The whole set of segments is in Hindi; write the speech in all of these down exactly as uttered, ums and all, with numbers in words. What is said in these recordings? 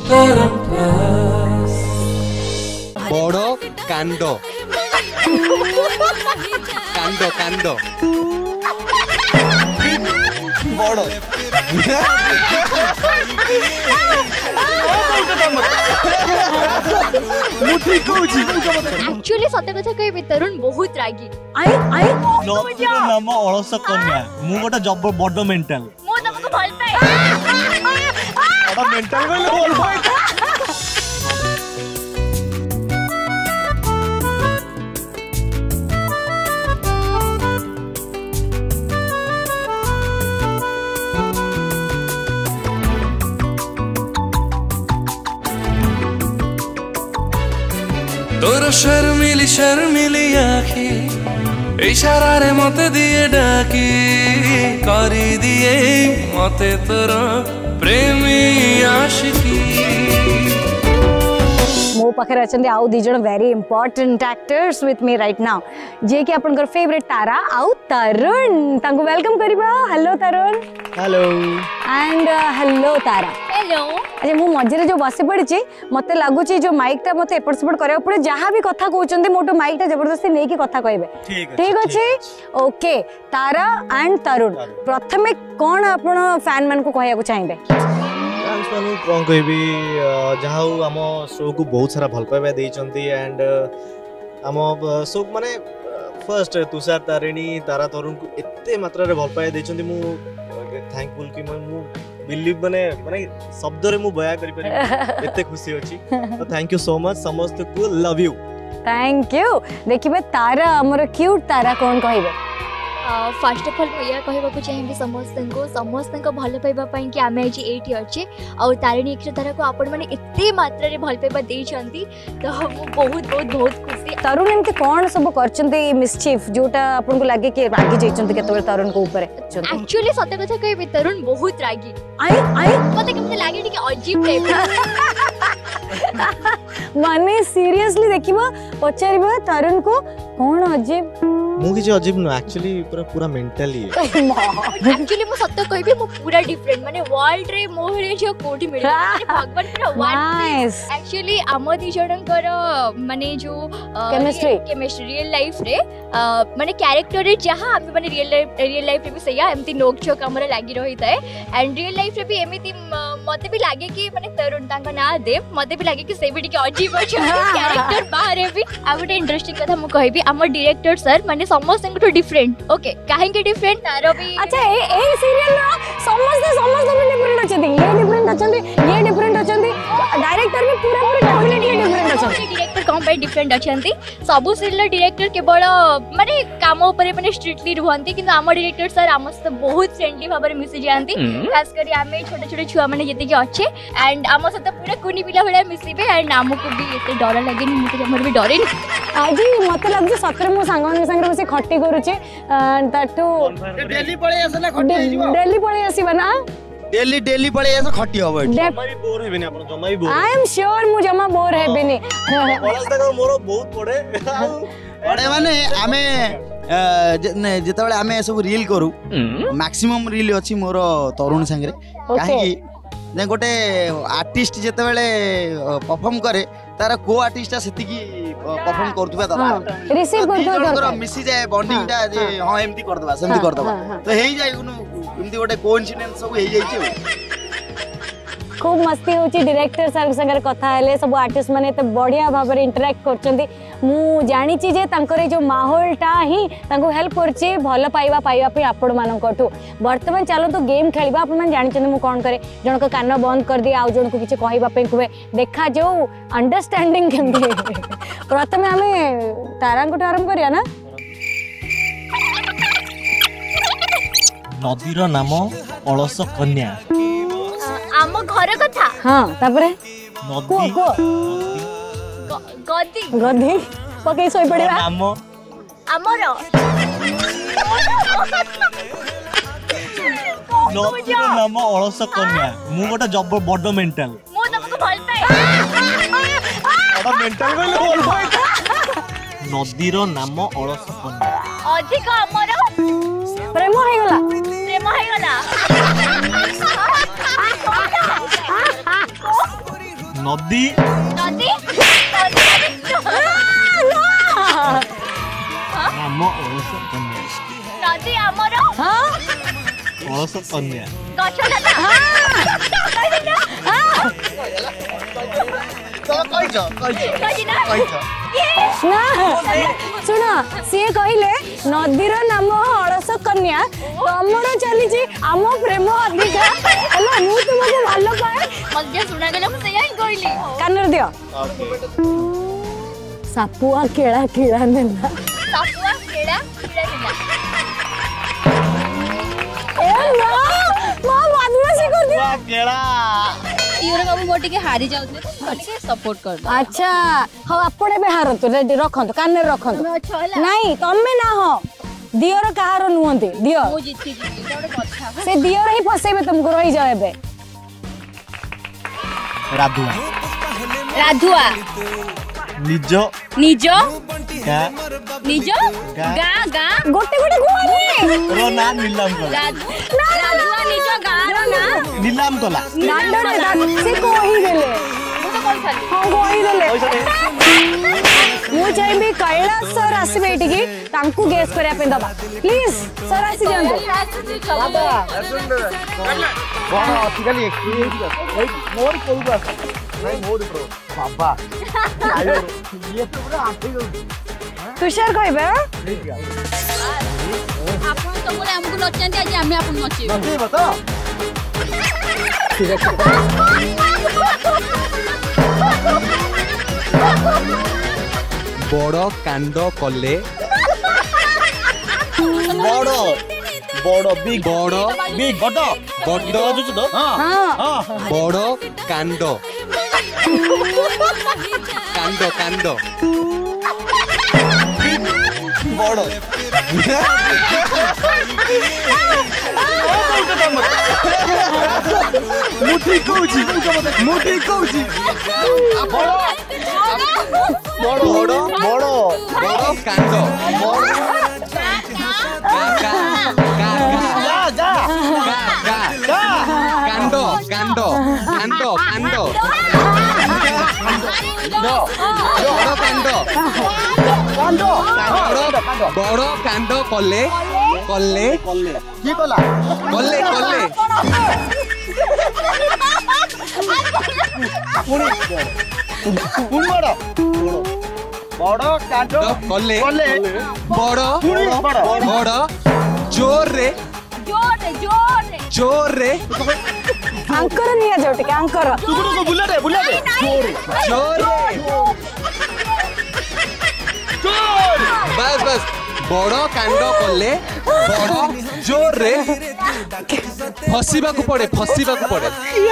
बड़ो कांडो कांडो कांडो बड़ो एक्चुअली सत्य कथा कहबी तरुण बहुत रागी आई आई नदीर नाम अलस कन्या मु गोटे जब बड़ मेंटल मो तुमको भल पाए बड़ मेंटल बोले बोल पाए तोर शर्मिली शर्मिली आखी इशारा रे मते दिए डाकी करी दिए मते तोर प्रेमी आशिकी मो पाखे अच्छा आउ दी जन very important actors with me right now जे कि अपन फेवरेट तारा आउ तरुण तांको वेलकम करबा hello Tarun hello and hello Tara hello अरे मु मझे जो बस पड़ी मत लगुच जो माइक टा मत एपट सेपट करा पड़े जहाँ भी कथा कहते मोटो माइक टा जबरदस्ती नहीं कि कथा कहबे ठीक अच्छे ओके तारा एंड तरुण प्रथमे कौन आपण फैन मान को कहया चाहिए कौन कहबी जहाँ आम शो को बहुत सारा भल पाइबा देइचंती एंड आम शो माने फर्स्ट तुषार तारिणी तारा तरुण को एते मात्रा रे भल पाइबा देइचंती मु थैंकफुल कि मु बिलीव माने माने शब्द रे मु बया करि पारि एते खुशी अछि तो थैंक यू सो मच समस्त को लव यू थैंक यू देखिबे तारा हमर क्यूट तारा कौन कहबे फर्स्ट ऑफ ऑल मुझे कहवाक चाहिए समस्त को समस्त भल पाइबा कि आम आज ये अच्छे और तारिणी अक्षरधारा को आपण मैंने एते मात्रा रे भल पाइबा देइछंती तो मु बहुत बहुत बहुत खुशी तरुण एमती कौन सब करछंती मिसचिफ जोटा आपन को लागे कि रागी जाइछंती केतबे तरुण को ऊपर एक्चुअली सत्य कथा कहबी तरुण बहुत रागी आई आई मते केमते लागे कि अजीब टाइप माने सीरियसली देखिबा पचारिबा तरुण को कौन अजीब मु किछ अजीब न एक्चुअली पूरा पूरा मेंटली एक्चुअली मु सत्य कहबी मु पूरा डिफरेंट माने वर्ल्ड रे मोहरे जो कोठी मिले माने भगवान पूरा वन एक्चुअली आम दि जणकर माने जो केमिस्ट्री केमिस्ट्री रियल लाइफ रे माने कैरेक्टर रे जहां हम माने रियल लाइफ रियल लाइफ रे भी सया एमती नोक चोक हमरा लागी रही थाए एंड रियल लाइफ रे भी एमिति मते भी लागे कि माने तरुण तांका ना दे मते भी लागे कि से भी के अजीब अछि कैरेक्टर बाहर भी आ गोटे इंटरेस्टिंग कथा मु कहबी हमर डायरेक्टर सर माने समस्त को डिफरेंट ओके काहे के डिफरेंट तारो भी अच्छा ए ए सीरियल नो समस्त समस्त भी डिफरेंट अछंती ये डिफरेंट अछंती ये डिफरेंट अछंती डायरेक्टर भी पूरा पूरा कंप्लीटली डिफरेंट अछंती डायरेक्टर कम पे डिफरेंट अछंती सबु सीरियल डायरेक्टर केवल माने काम ऊपर माने स्ट्रिक्टली रहंती किंतु हम डायरेक्टर सर हम से बहुत फ्रेंडली भाबरे मिसी जानती खास करी आमे छोटे छोटे छुआ माने जति के अच्छे एंड हम से पूरा कुनी पिला भले मिसीबे एंड हमको भी एते डर लागेनी मुके हमर भी डरे आज मते लागजे सत्र मो संग संग से खट्टी करूचे ताटू डेली पळे आसे ना खट्टी आइबो डेली पळे आसीबा ना डेली डेली पळे आसे खट्टी होबो जमा भी बोर हेबेनी आपण जमा भी बोर आई एम श्योर मु जमा बोर हेबेनी कॉलेज तक मोर बहुत पड़े पड़े माने आमे जेतेबेले आमे सब रील करू मैक्सिमम रील अछि मोर तरुण संगे काहे कि ने गोटे आर्टिस्ट जेतेबेले परफॉर्म करे तार को आर्टिस्ट सेति की परफॉर्म करतबा दबा रिसीव करतो मिसी जाए बॉन्डिंग टा जे हां एमती कर दबा सेमती कर दबा तो हेई जाय एमती गोटे कोइंसिडेंस सब हेई जाय छै खूब मस्ती होची डायरेक्टर सर संगे कथा हेले सब आर्टिस्ट माने त बढ़िया भाव में इंटरैक्ट करचंदी मु जानी छी जे तांकर जो माहौल टा ही तांको हेल्प करची भलो पाइबा पाइबा पे आपण मानन कोठू वर्तमान चलो तो गेम खेलिबा आपण मान जानि छन मु कोन करे जण को कान बंद कर दे आ जण को किछ कहिबा पे कुवे देखा जो अंडरस्टैंडिंग केमदी प्रथमे हमें तारांग को आरंभ करिया ना नदीर नाम अलस कन्या आम घर कथा हां तापरे नदी को गदी गदी पके सोई पड़ेबा नाम हमर नदीर नाम अलस कन्या मु गोटे जब बड़ मेंटल मु तुमको भल पाए बड़ मेंटल बोले बोल पाए नदीर नाम अलस कन्या अधिक हमर प्रेम हो गला प्रेम हो गला नदी नदी नाम अलस कन्या नदी हमर हाँ अलस कन्या गछ लता ना शुण सी कहले नदीर नाम अलस कन्या तमर चली आम प्रेम अधिका है मु तुमको भल पाए मध्य सुना गेला मु सही कहली कानर दियो सापुआ केड़ा केड़ा नेला सापुआ केड़ा केड़ा नेला ए ना मां बदमाशी कर दिया केड़ा तीर बाबू मो टिके हारी जाउथले तो टिके सपोर्ट कर दो अच्छा हाँ आपड़े बे हारतु रेडी रखंतु कान रखंतु नहीं तमे ना हो दियर कहार नुहंती दियो मु जीती जी एटा ଗୋଟେ କଥା से दियर ही फसेबे तुमको रही जाए बे राधुआ राधुआ निज निज गा निज गा गा गा गोटे गोटे गुआनी रो ना नीलम कला राधुआ निज गा रो ना नीलम कला दांडो रे दांड से कोही देले मु तो कोन खाली हां कोही देले मु चाहबी कैलाश सर आसीबे एटिकी तांकू गेस करिया पे दबा प्लीज सर आसी जंतु बड़ा अधिकाली एक्सपीरियंस मोर कोउ आस नहीं मोर प्रो बाबा आयो ये तो पूरा आठी तुषार कहबे आपण सबले हमकु नचंती आज आमे आपण नचिबो नहीं बता बड़ कांड कले बड़ बड़ बिग बड़ बिग बड़ बड़ बुझु तो हां हां बड़ कांड कांड कांड बड़ मुठी कहूची मुठी कहूची बड़ बड़ बड़ बड़ बड़ कांड का का का जा जा का कांड कांड कांड कांड बड़ कांड कांड बड़ कांड कले कले की कला कले कले पुणी पुणी बड़ बड़ कांड कले कले बड़ पुणी बड़ बड़ जोर रे जोर रे जोर रे जोर रे आंकर निया जोटे के आंकर तुगुडो को बुला दे बुला दे जोर जोर रे जोर बस बस बड़ कांड कले बड़ जोर रे फसीबा को पड़े फसीबा को पड़े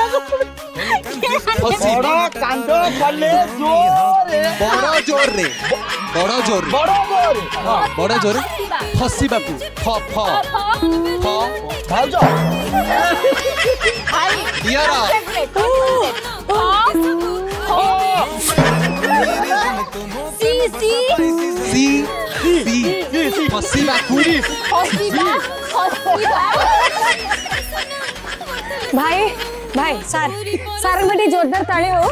फसी बड़ कांड कले जोर बड़ जोर रे बड़ जोर रे बड़ जोर बड़ जोर फसीबा को फ फ फ भाउजो यारा सी सी सी सी फसीबा को फसीबा फसीबा भाई भाई सर सर बेटी जोरदार ताली हो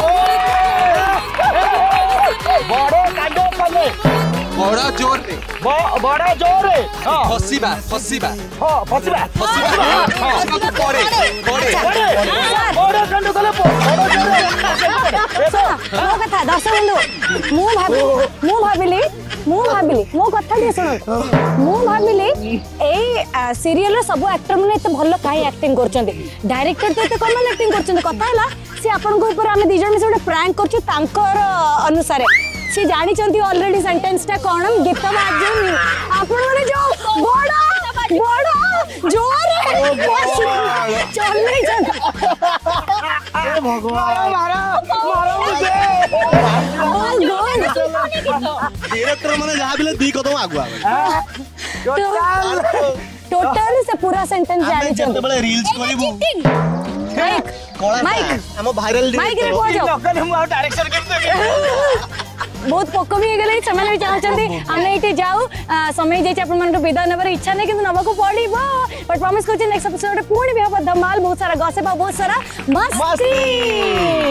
बड़ कांड कले बड़ जोर रे बड़ जोर हां फसीबा फसीबा हां फसीबा फसीबा हां पड़े पड़े बड़ कांड कले बड़ जोर मो कथा दस बंधु मु भाबी मु भाबिली मु भाबिली मो कथा दे सुन मु भाबिली ए सीरियल रे सब एक्टर माने एते भलो काहे एक्टिंग करचंदी डायरेक्टर तो एते कमन एक्टिंग करचंदी कथा हला से आपन को ऊपर हम दिजन से प्रैंक करछु तांकर अनुसार से जानी चंती ऑलरेडी सेंटेंस टा कोन गीत बाजुनी आपन माने जो बड़ा बड़ा जोर चल नहीं चल ए भगवान मारा मारा मुझे डायरेक्टर माने जहा बिले दी कदम आगुआ टोटल से पूरा सेंटेंस जानी जते चंती बळे रील्स करिबु माइक माइक हम वायरल माइक रे को जाओ हम डायरेक्शन करते बहुत पोक भी गले समय भी चाहते हमने ये जाऊ समय जाइए अपन मन विदा नबर इच्छा नहीं किंतु नबा को पड़िबो बट प्रॉमिस करछि नेक्स्ट एपिसोड पुणी भी हबो धमाल बहुत सारा गॉसिप बहुत सारा मस्ती